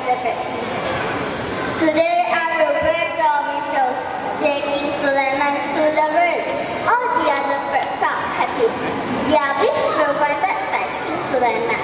the birds. Today I will wear the visuals, say King Sulaiman to the birds. All the other birds felt happy. Their wish were granted by King Sulaiman.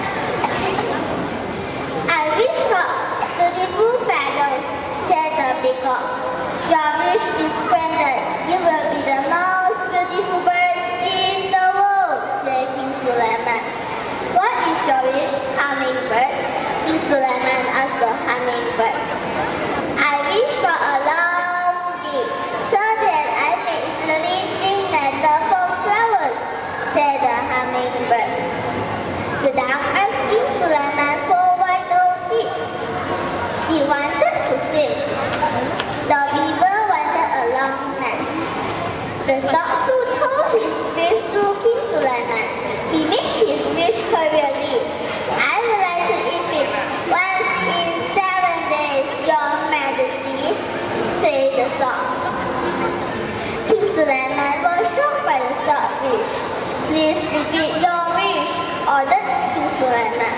I wish for beautiful feathers, said the peacock. Your wish is granted. You will be the most beautiful birds in the world, said King Sulaiman. What is your wish, hummingbird? King Sulaiman asked the hummingbird. I wish for a long beak, so that I may easily drink nectar from flowers, said the hummingbird. The duck asked King Sulaiman for why no feet. She wanted to swim. The beaver wanted a long neck. The stork too told his wish to King Sulaiman. He made his wish hurriedly. I would like to eat fish once in 7 days, Your Majesty, said the stork. King Sulaiman was shocked by the stork's wish. Please repeat your wish, ordered King Sulaiman.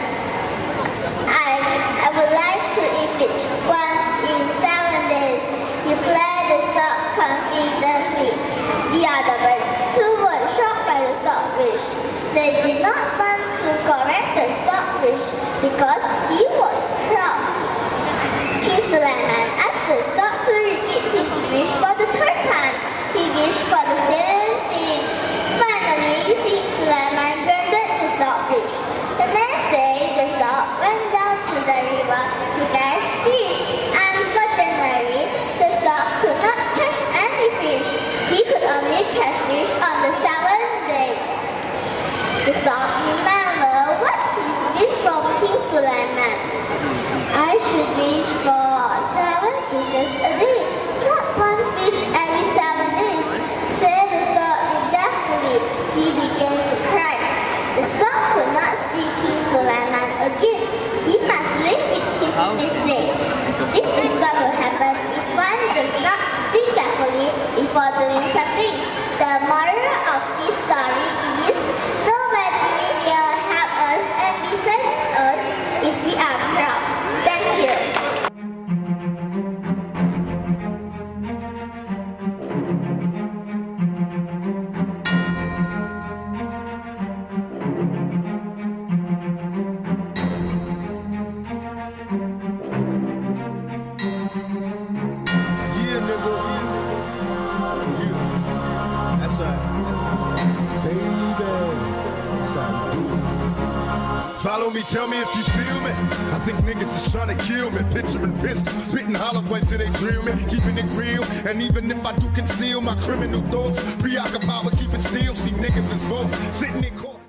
I would like to eat fish once in 7 days, replied the stork confidently. The other birds too were shocked by the stork's wish. They did not want to correct the stork's wish because he was proud. King Sulaiman asked the stork to repeat his wish for the 3rd time. He wished for the same thing. Finally, King Sulaiman granted the stork's wish. The next day, the stork went down to the river to catch fish. Unfortunately, the stork could not catch any fish. He could only catch fish on the 7th day. The stork remembered what his wish from King Sulaiman. I should wish for 7 fishes a day, not 1 fish every 7 days, said the stork regretfully. He began to cry. The stork could not see King Sulaiman again. He must live with his mistake. This is what will happen if one does not think carefully before doing something. The moral of this story is nobody will help us and defend us if we are proud. Thank you. Follow me, tell me if you feel me. I think niggas is trying to kill me. Picturing pistols, spitting hollow points till they drill me. Keeping it real, and even if I do conceal my criminal thoughts, preoccupied with keeping still. See niggas as folks sitting in court.